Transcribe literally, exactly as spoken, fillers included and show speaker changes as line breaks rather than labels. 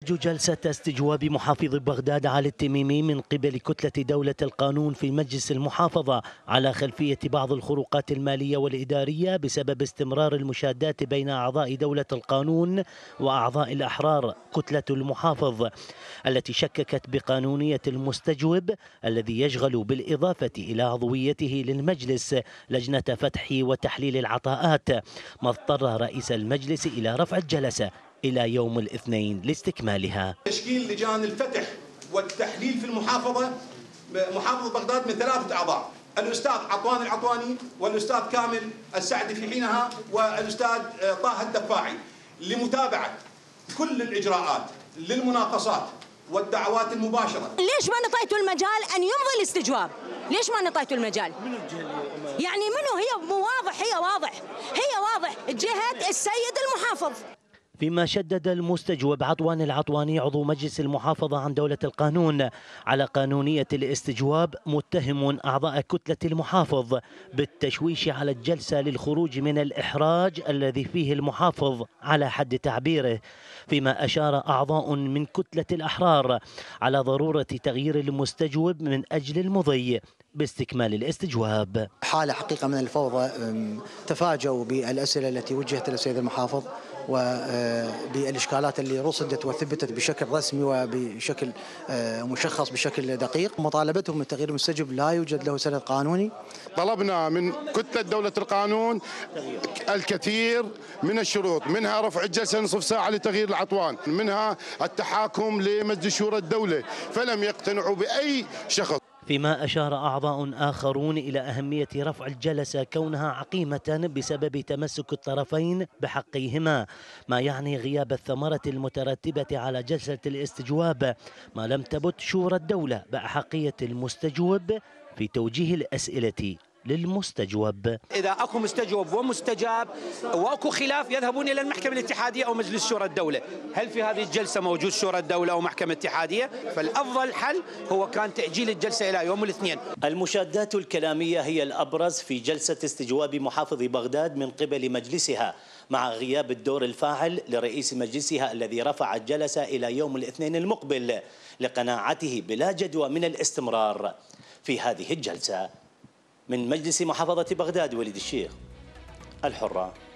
جلسة استجواب محافظ بغداد علي التميمي من قبل كتلة دولة القانون في مجلس المحافظة على خلفية بعض الخروقات المالية والإدارية بسبب استمرار المشادات بين أعضاء دولة القانون وأعضاء الأحرار كتلة المحافظ التي شككت بقانونية المستجوب الذي يشغل بالإضافة إلى عضويته للمجلس لجنة فتح وتحليل العطاءات، ما اضطر رئيس المجلس إلى رفع الجلسة إلى يوم الاثنين لاستكمالها.
تشكيل لجان الفتح والتحليل في المحافظة، محافظة بغداد من ثلاثة أعضاء، الأستاذ عطوان العطواني والأستاذ كامل السعدي في حينها والأستاذ طه الدفاعي، لمتابعة كل الإجراءات للمناقصات والدعوات المباشرة.
ليش ما نطيتوا المجال أن يمضي الاستجواب؟ ليش ما نطيتوا المجال؟ يعني منو هي مو واضح، هي واضح هي واضح جهة السيد المحافظ.
فيما شدد المستجوب عطوان العطواني عضو مجلس المحافظة عن دولة القانون على قانونية الاستجواب، متهم أعضاء كتلة المحافظ بالتشويش على الجلسة للخروج من الإحراج الذي فيه المحافظ على حد تعبيره، فيما أشار أعضاء من كتلة الأحرار على ضرورة تغيير المستجوب من أجل المضي باستكمال الاستجواب.
حالة حقيقة من الفوضى، تفاجؤوا بالأسئلة التي وجهت للسيد المحافظ وبالإشكالات اللي رصدت وثبتت بشكل رسمي وبشكل مشخص بشكل دقيق. مطالبتهم من تغيير المستجوب لا يوجد له سند قانوني.
طلبنا من كتلة دولة القانون الكثير من الشروط، منها رفع الجلسة نصف ساعة لتغيير العطوان، منها التحاكم لمجلس شورى الدولة، فلم يقتنعوا بأي شخص.
فيما أشار أعضاء آخرون إلى أهمية رفع الجلسة كونها عقيمة بسبب تمسك الطرفين بحقيهما، ما يعني غياب الثمرة المترتبة على جلسة الاستجواب، ما لم تبت شورى الدولة بأحقية المستجوب في توجيه الأسئلة للمستجوب.
إذا أكو مستجوب ومستجاب وأكو خلاف يذهبون إلى المحكمة الاتحادية أو مجلس شورى الدولة. هل في هذه الجلسة موجود شورى الدولة أو محكمة اتحادية؟ فالأفضل حل هو كان تأجيل الجلسة إلى يوم الاثنين.
المشادات الكلامية هي الأبرز في جلسة استجواب محافظ بغداد من قبل مجلسها، مع غياب الدور الفاعل لرئيس مجلسها الذي رفع الجلسة إلى يوم الاثنين المقبل لقناعته بلا جدوى من الاستمرار في هذه الجلسة. من مجلس محافظة بغداد وليد الشيخ، الحرة.